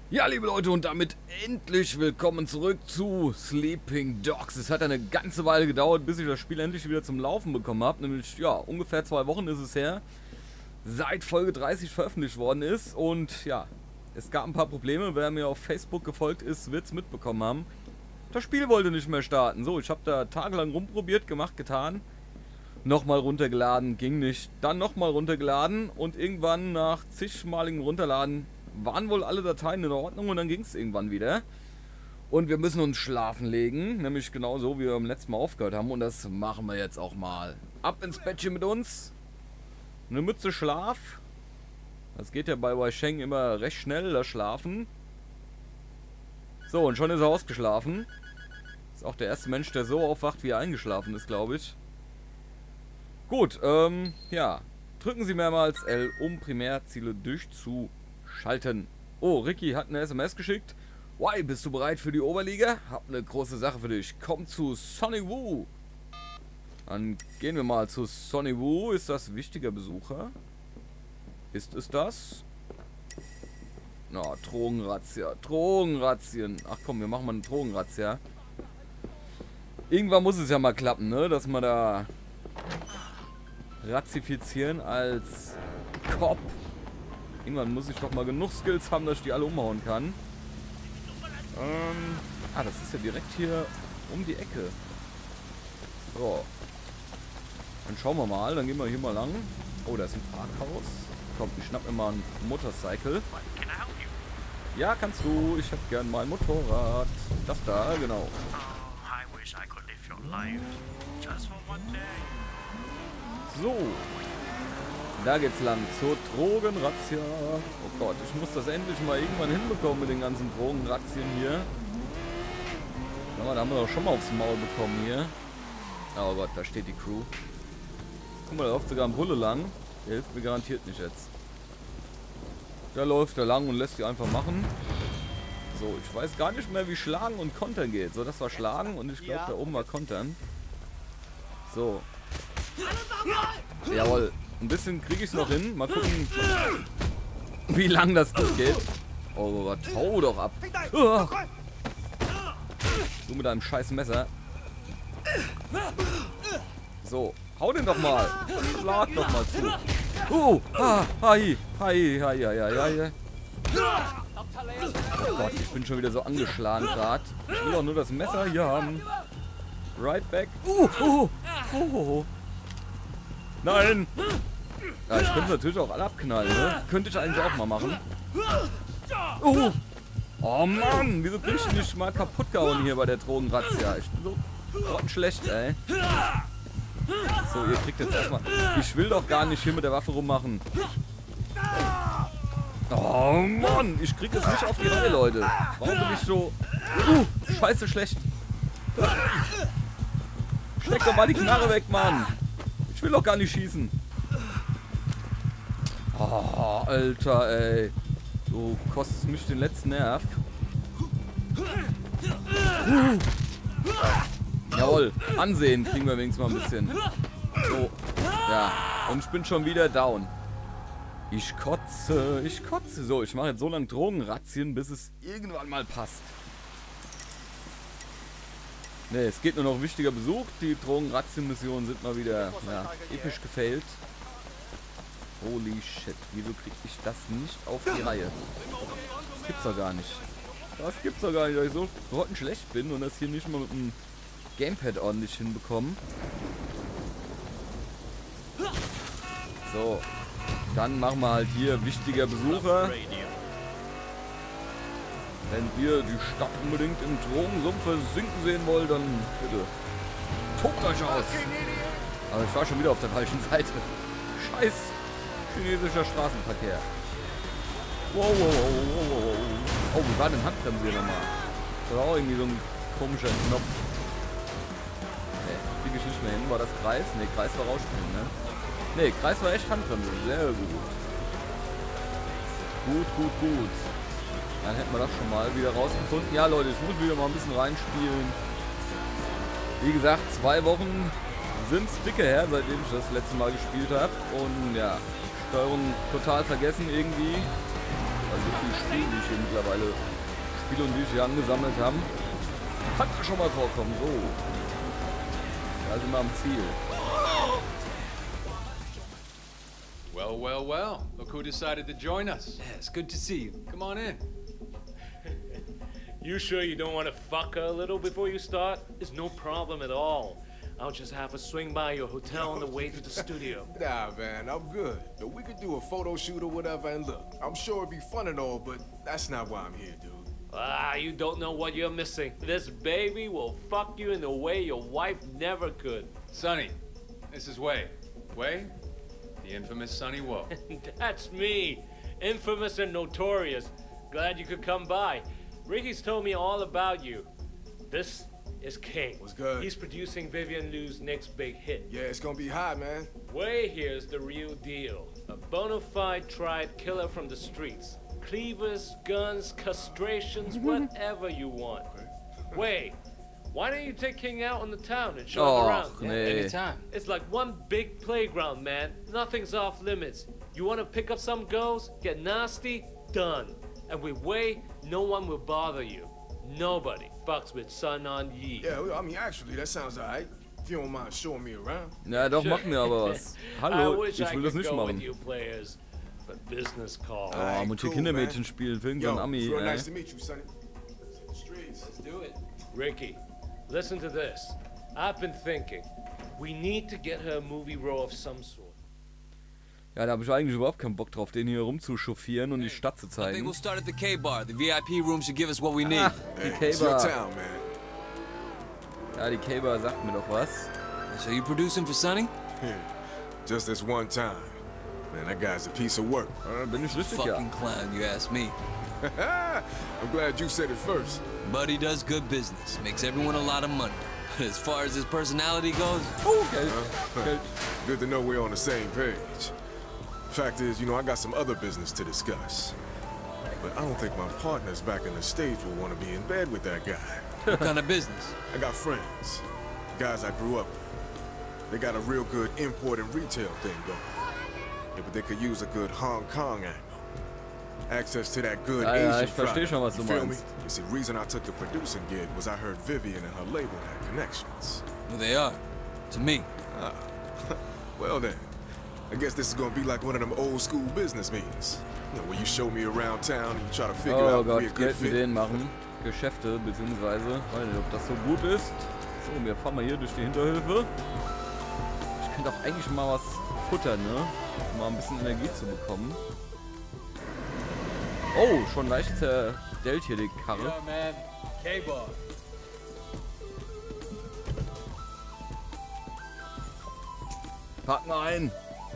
Ja, liebe Leute, und damit endlich willkommen zurück zu Sleeping Dogs. Es hat eine ganze Weile gedauert, bis ich das Spiel endlich wieder zum Laufen bekommen habe. Nämlich, ja, ungefähr 2 Wochen ist es her, seit Folge 30 veröffentlicht worden ist. Und ja, es gab ein paar Probleme. Wer mir auf Facebook gefolgt ist, wird es mitbekommen haben. Das Spiel wollte nicht mehr starten. So, ich habe da tagelang rumprobiert, gemacht, getan. Nochmal runtergeladen, ging nicht. Dann nochmal runtergeladen und irgendwann nach zigmaligen Runterladen waren wohl alle Dateien in Ordnung und dann ging es irgendwann wieder. Und wir müssen uns schlafen legen, nämlich genauso wie wir beim letzten Mal aufgehört haben. Und das machen wir jetzt auch mal. Ab ins Bettchen mit uns. Eine Mütze Schlaf. Das geht ja bei Weisheng immer recht schnell, das Schlafen. So, und schon ist er ausgeschlafen. Ist auch der erste Mensch, der so aufwacht, wie er eingeschlafen ist, glaube ich. Gut, ja. Drücken Sie mehrmals L, um Primärziele durchzuschalten. Oh, Ricky hat eine SMS geschickt. Why, bist du bereit für die Oberliga? Hab eine große Sache für dich. Komm zu Sonny Wu. Dann gehen wir mal zu Sonny Wu. Ist das wichtiger Besucher? Ist es das? Na, Drogenrazzia. Drogenrazzien. Ach komm, wir machen mal eine Drogenrazzia. Irgendwann muss es ja mal klappen, ne? Dass man da razifizieren als Cop. Irgendwann muss ich doch mal genug Skills haben, dass ich die alle umhauen kann. Das ist ja direkt hier um die Ecke. So. Dann schauen wir mal. Dann gehen wir hier mal lang. Oh, da ist ein Parkhaus. Komm, ich schnapp mir mal ein Motorcycle. Ja, kannst du. Ich hätte gern mein Motorrad. Das da, genau. So. Da geht's lang. Zur Drogenrazzia. Oh Gott, ich muss das endlich mal irgendwann hinbekommen mit den ganzen Drogenrazzien hier. Da haben wir doch schon mal aufs Maul bekommen hier. Oh Gott, da steht die Crew. Guck mal, da läuft sogar ein Bulle lang. Der hilft mir garantiert nicht jetzt. Da läuft er lang und lässt die einfach machen. So, ich weiß gar nicht mehr, wie Schlagen und Kontern geht. So, das war Schlagen und ich glaube, da oben war Kontern. So. Jawohl. Ein bisschen kriege ich es noch hin. Mal gucken, wie lang das geht. Oh Gott, hau doch ab. Du mit deinem scheiß Messer. So, hau den doch mal. Schlag doch mal zu. Hi. Oh Gott, ich bin schon wieder so angeschlagen gerade. Ich will doch nur das Messer hier haben. Right back. Nein! Ja, ich könnte es natürlich auch alle abknallen, ne? Könnte ich eigentlich auch mal machen. Oh Mann! Wieso bin ich nicht mal kaputt gehauen hier bei der Drogenrazzia? Ich bin so grottenschlecht, ey. So, ihr kriegt jetzt erstmal... Ich will doch gar nicht hier mit der Waffe rummachen. Oh Mann! Ich krieg es nicht auf die Reihe, Leute. Warum bin ich so... scheiße schlecht. Steck doch mal die Knarre weg, Mann! Ich will doch gar nicht schießen. Oh, Alter, ey. Du kostest mich den letzten Nerv. Jawohl, Ansehen kriegen wir wenigstens mal ein bisschen. So, ja. Und ich bin schon wieder down. Ich kotze. So, ich mache jetzt so lange Drogenrazzien, bis es irgendwann mal passt. Ne, es geht nur noch wichtiger Besuch. Die Drogenrazzien-Missionen sind mal wieder episch gefailt. Holy shit, wieso krieg ich das nicht auf die Reihe? Das gibt's doch gar nicht. Das gibt's doch gar nicht, dass ich so grottenschlecht bin und das hier nicht mal mit dem Gamepad ordentlich hinbekommen. So, dann machen wir halt hier wichtiger Besucher. Wenn ihr die Stadt unbedingt im Drogensumpf versinken sehen wollt, dann bitte tobt euch aus. Aber ich war schon wieder auf der falschen Seite. Scheiß chinesischer Straßenverkehr. Wow. Oh, wie war denn Handbremse hier nochmal? Das war auch irgendwie so ein komischer Knopf. Ne, krieg ich nicht mehr hin. War das Kreis? Ne, Kreis war rausspringen, ne? Ne, Kreis war echt Handbremse. Sehr gut. Gut. Dann hätten wir das schon mal wieder rausgefunden. Ja, Leute, ich muss wieder mal ein bisschen reinspielen. Wie gesagt, 2 Wochen sind es dicke her, seitdem ich das letzte Mal gespielt habe. Und ja, Steuerung total vergessen irgendwie. Also viel Spiele, die ich hier mittlerweile Spiele und die ich hier angesammelt haben. Hat schon mal vorkommen. So. Da sind wir am Ziel. Well, well, well. Look who decided to join us. Yeah, it's good to see you. Come on in. You sure you don't want to fuck her a little before you start? It's no problem at all. I'll just have to swing by your hotel on the way to the studio. Nah, man, I'm good. We could do a photo shoot or whatever, and look, I'm sure it'd be fun and all, but that's not why I'm here, dude. Ah, you don't know what you're missing. This baby will fuck you in a way your wife never could. Sonny, this is Wei. Wei? The infamous Sonny Woe. That's me. Infamous and notorious. Glad you could come by. Ricky's told me all about you. This is King. What's good? He's producing Vivian Liu's next big hit. Yeah, it's gonna be hot, man. Wei here's the real deal. A bona fide tried killer from the streets. Cleavers, guns, castrations, whatever you want. Wei, why don't you take King out on the town and show him around? Och, nee. Anytime. It's like one big playground, man. Nothing's off limits. You want to pick up some girls, get nasty, done. And with Wei, no one will bother you. Nobody fucks with Sun On Yi. Yeah, I mean, actually, that sounds alright. If you don't mind showing me around. Ja, doch, machen wir aber was. I Hallo, wish ich I will das could nicht go with machen. you players, but business call. Oh, muss hier cool, Kindermädchen man. spielen, für Yo, irgendeinen Ami, real ey. nice to meet you, Sonny. Streets. Let's do it. Ricky, listen to this. I've been thinking. We need to get her a movie role of some sort. Ja, da habe ich eigentlich überhaupt keinen Bock drauf, den hier rumzuchauffieren und die Stadt zu I think zeigen. we'll start at the K-Bar. The VIP room should give us what we need. Die It's your K-Bar. town, man. Ja, die K-Bar sagt mir doch was. So you producing for Sonny? Just this one time. Man, that guy's a piece of work. Bin ich richtig, ja. Fucking clown, you ask me. I'm glad you said it first. Buddy does good business, makes everyone a lot of money. But as far as his personality goes, Oh, Geld. Geld. Good to know we're on the same page. Fact is, you know, I got some other business to discuss. But I don't think my partners back in the States will want to be in bed with that guy. what kind of business? I got friends, guys I grew up with. They got a real good import and retail thing going. Yeah, but they could use a good Hong Kong angle. Access to that good Ja, ja, Asian ich verstehe schon, was you du feel me? meinst. You see, reason I took the producing gig was I heard Vivian and her label had connections. Well, they are. To me. Well then, I guess this is gonna be like one of them old school business meetings. You know, where you show me around town and you try to figure Oh out if we a Gott, good Geld mit fit. denen machen. Geschäfte, beziehungsweise, weiß nicht, ob das so gut ist. So, wir fahren mal hier durch die Hinterhöfe. Ich könnte auch eigentlich mal was futtern, ne? Um mal ein bisschen Energie zu bekommen. Oh, schon leicht zerdellt hier die Karre. man. K-Bar. Pack mal ein.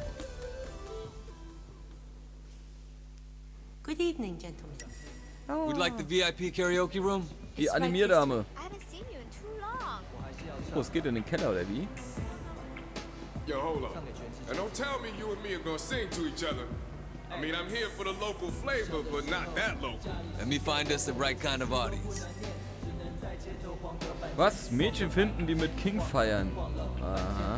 Good evening, gentlemen. We'd like the VIP karaoke room. Die Animierdame. I haven't seen you in too long. Oh, es geht in den Keller, oder wie? Yo, hold on. And don't tell me you and me are gonna sing to each other. I mean, I'm here for the local flavor, but not that local. Let me find us the right kind of audience. Was? Mädchen finden, die mit King feiern. Aha.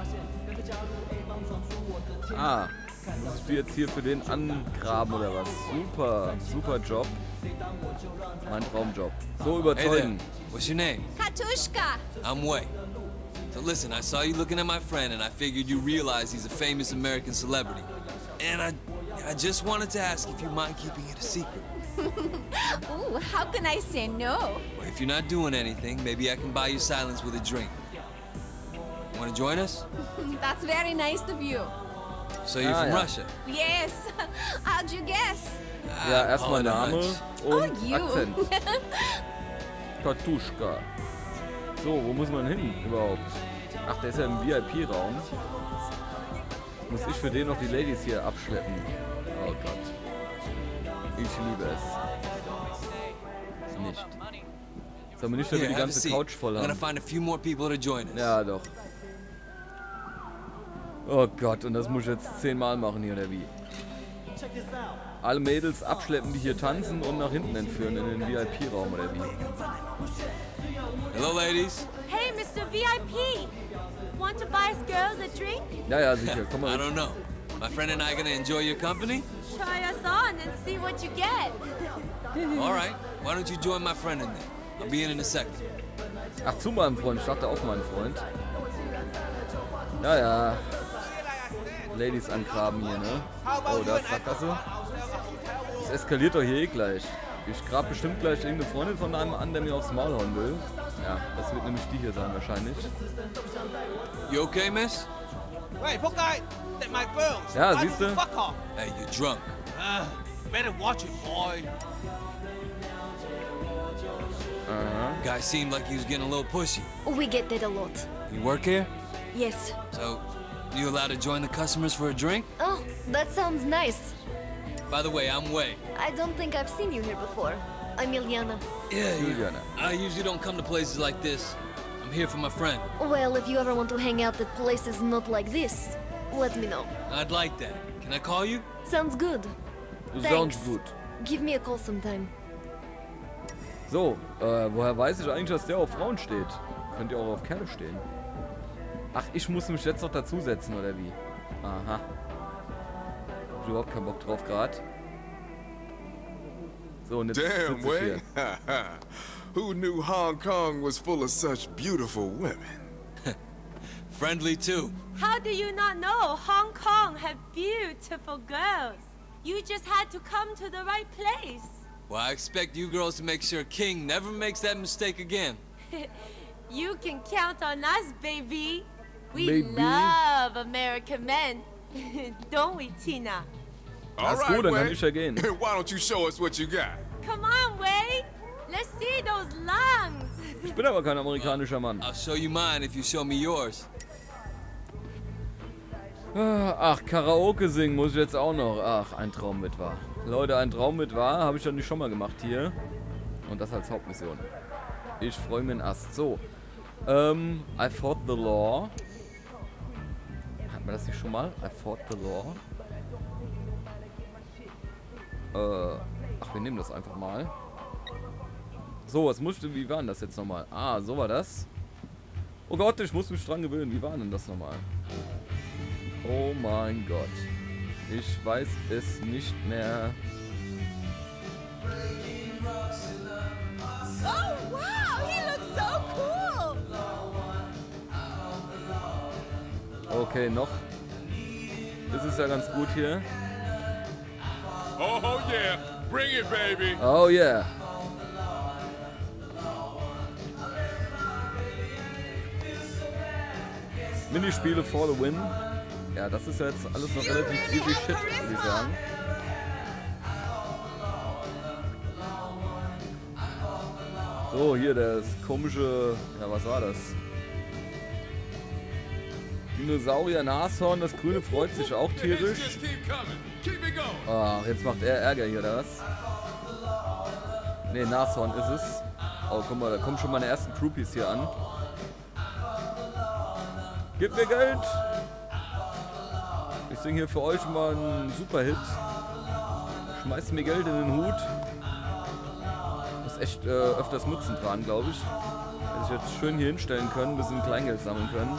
Ah. Musst du jetzt hier für den angraben oder was? Super, super Job. Mein Traumjob. So Hey there. überzeugen. What's your name? Katushka! I'm Wei. So listen, I saw you looking at my friend and I figured you realize he's a famous American celebrity. And I just wanted to ask if you mind keeping it a secret. Ooh, how can I say no? Or if you're not doing anything, maybe I can buy you silence with a drink. Want to join us? That's very nice of you. So you're Ah, from ja. Russia? Yes. How'd you guess? Ja, I'd erstmal call it a Name hunch. und Oh, you. Akzent. Katuschka. So, wo muss man hin überhaupt? Ach, der ist ja im VIP-Raum. Muss ich für den noch die Ladies hier abschleppen? Oh Gott. Ich liebe es. Nicht. Sollen wir nicht, dass wir Here, die have a ganze seat. Couch voll I'm gonna haben? find a few more people to join us. Ja, doch. Oh Gott, und das muss ich jetzt 10-mal machen hier, oder wie? Alle Mädels abschleppen, die hier tanzen und nach hinten entführen in den VIP-Raum, oder wie? Hello, ladies. Hey, Mr. VIP! Want to buy us girls a drink? Ja, ja, sicher. Komm I mal don't mit. know. My friend and I gonna enjoy your company? Try us on and see what you get. All right. Why don't you join my friend in there? I'll be in a second. Ach, zu meinem Freund. Ich dachte auf meinen Freund. Ja, ja. Ladies angraben hier, ne? Oh, da ist Sackgasse. Das eskaliert doch hier eh gleich. Ich grab bestimmt gleich irgendeine Freundin von einem an, der mir aufs Maul hauen will. Ja, das wird nämlich die hier sein wahrscheinlich. You okay, miss? Hey, fuck guy! That's my girl! Ja, siehst du? Fuck off! Hey, you're drunk. Better watch it, boy! Guy seemed like he was getting a little pushy. We get that a lot. You work here? Yes. So, you allowed to join the customers for a drink? Oh, that sounds nice. By the way, I'm Wei. I don't think I've seen you here before. I'm Ilyana. Yeah, Juliana. I usually don't come to places like this. I'm here for my friend. Well, if you ever want to hang out at places not like this, let me know. I'd like that. Can I call you? Sounds good. Sounds Thanks. gut. Give me a call sometime. So, woher weiß ich eigentlich, dass der auf Frauen steht? Könnt ihr auch auf Kerle stehen? Ach, ich muss mich jetzt noch dazusetzen, oder wie? Aha. Hab ich überhaupt keinen Bock drauf gerade. So, und jetzt Damn, sitze ich hier. Wei. Who knew Hong Kong was full of such beautiful women? Friendly too. How do you not know Hong Kong have beautiful girls? You just had to come to the right place. Well, I expect you girls to make sure King never makes that mistake again. You can count on us, baby. We Baby. love American men. Don't we, Tina? All That's cool, dann kann Wei. ich ja gehen. Why don't you show us what you got? Come on, Wei. Let's see those lungs. Ich bin aber kein amerikanischer Mann. I'll show you mine if you show me yours. Ach, Karaoke singen muss ich jetzt auch noch. Ach, ein Traum mit wahr. Leute, ein Traum mit wahr habe ich doch nicht schon mal gemacht hier. Und das als Hauptmission. Ich freue mich einen Ast. So. I fought the law. Hatten wir das nicht schon mal? I fought the law. Ach, wir nehmen das einfach mal. So, was musste, wie war denn das jetzt nochmal? Ah, so war das. Oh Gott, ich muss mich dran gewöhnen. Wie war denn das nochmal? Oh mein Gott. Ich weiß es nicht mehr. Oh, wow. He looks so cool. Okay, noch. Das ist ja ganz gut hier. Oh yeah, bring it, baby. Oh yeah. Minispiele for the win. Ja, das ist ja jetzt alles noch relativ easy shit, würde ich sagen. So, hier das komische... Ja, was war das? Dinosaurier-Nashorn, das Grüne freut sich auch tierisch. Just keep coming. Keep it going. Ach, jetzt macht er Ärger hier, oder was? Ne, Nashorn ist es. Oh, guck mal, da kommen schon meine ersten Groupies hier an. Gib mir Geld! Ich singe hier für euch mal einen Superhit. Schmeißt mir Geld in den Hut. Ist echt öfters Nutzen dran, glaube ich. Hätte ich jetzt schön hier hinstellen können, ein bisschen Kleingeld sammeln können.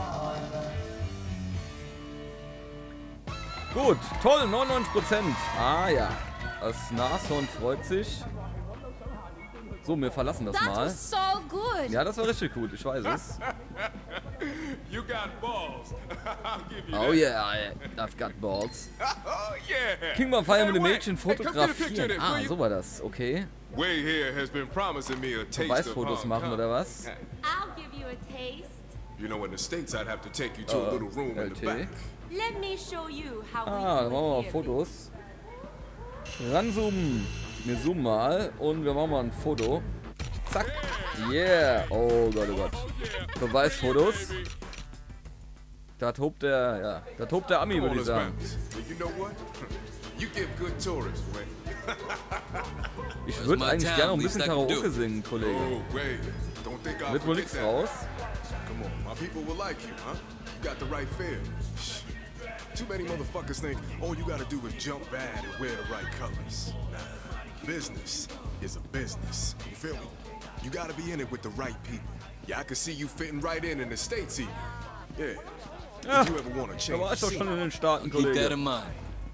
Gut, toll, 99%. Ah ja, das Nashorn freut sich. So, wir verlassen das That mal. was so good. Ja, das war richtig gut, ich weiß es. You got balls. I'll give you Oh yeah, I've got balls. that. Oh yeah. King mal feiern mit dem Hey, Mädchen Wei. Hey, come get a picture fotografieren. there, Ah, will you? so war das, okay. Wei here has been promising me a taste of Beweisfotos Hong machen Kong. oder was? I'll give you a taste. You know, in the States, I'd have to take you to a little room in the LT. back. Let me show you how Ah, we dann do machen wir mal it here. Fotos. Ranzoomen. Wir zoomen mal und wir machen mal ein Foto. Zack. Yeah. Oh Gott, oh Gott. Beweisfotos. Da tobt der, ja, da tobt der Ami, Come on, würde ich let's sagen. bounce. You know what? You give good tourists, Wei. Ich würde my eigentlich town, gerne noch ein least bisschen I can do. Karaoke singen, Kollege. Oh, Wei. Don't think I'll Wird wohl forget nichts that. raus. Come on, my people will like you, huh? You got the right feel. Shh. Too many motherfuckers think all you gotta do is jump bad and wear the right colors. Nah, business is a business. You feel me? You gotta be in it with the right people. Yeah, I can see you fitting right in the States even. Yeah. Ja, if you ever want to da change war the ich doch scene. schon in den Staaten, Keep that Kollege. in mind.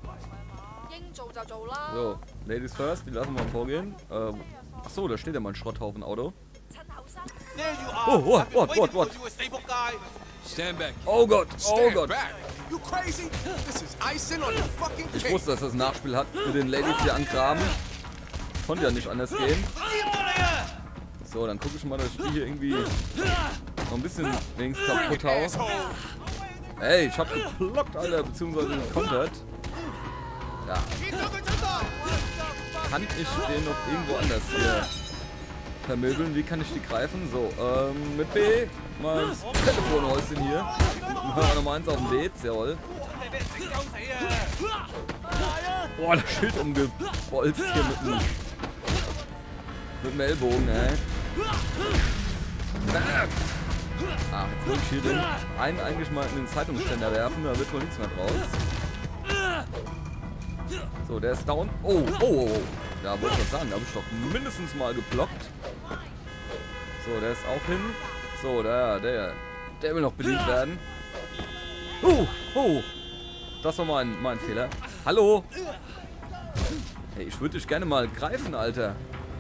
So, Ladies first, die lassen wir mal vorgehen. Achso, da steht ja mal ein Schrotthaufen-Auto. There you are. Oh, what, I've been what, waiting what, for what? you, estate guy. Stand back. Oh Gott, oh Stand Gott. back. You crazy? This is icing on your fucking Ich cake. wusste, dass das ein Nachspiel hat mit den Ladies hier angraben. Konnte ja nicht anders gehen. So, dann gucke ich mal, dass ich die hier irgendwie noch ein bisschen wenigstens kaputt hau. Asshole. Ey, ich hab geblockt, Alter, beziehungsweise gekontert. Ja. Kann ich den noch irgendwo anders hier vermöbeln? Wie kann ich die greifen? So, mit B mal ins Telefonhäuschen hier. Nummer 1 auf dem B, jawohl. Boah, das Schild umgebolzt hier mit dem Ellbogen, ey. Ach, jetzt will ich hier den einen eigentlich mal in den Zeitungsständer werfen, da wird wohl nichts mehr draus. So, der ist down. Oh, oh, oh, oh. Ja, wollte ich was sagen, da habe ich doch mindestens mal geblockt. So, der ist auch hin. So, der will noch bedient werden. Oh, das war mein Fehler. Hallo? Hey, ich würde dich gerne mal greifen, Alter.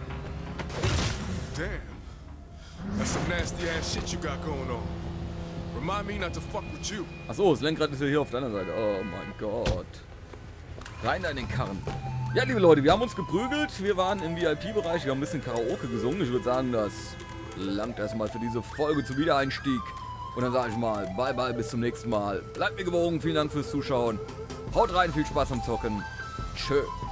Damn. That's some nasty ass shit you got going on. Remind me not to fuck with you. Achso, das Lenkrad ist ja hier auf der anderen Seite. Oh mein Gott. Rein da in den Karren. Ja, liebe Leute, wir haben uns geprügelt. Wir waren im VIP-Bereich. Wir haben ein bisschen Karaoke gesungen. Ich würde sagen, das langt erstmal für diese Folge zum Wiedereinstieg. Und dann sage ich mal, bye bye, bis zum nächsten Mal. Bleibt mir gewogen, vielen Dank fürs Zuschauen. Haut rein, viel Spaß am Zocken. Tschö.